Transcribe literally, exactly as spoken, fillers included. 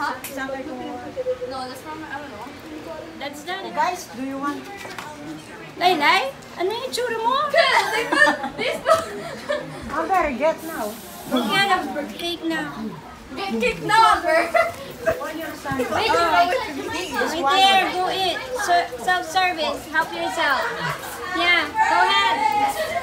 Huh? No, that's from, I don't know. That's done. Guys, do you want? Laylay, ano yung itsura mo? This I better get now. Yan ang cake na. Get kicked now, girl. On your side. Wait, right there, go eat. Self-service, help yourself. Yeah, go ahead.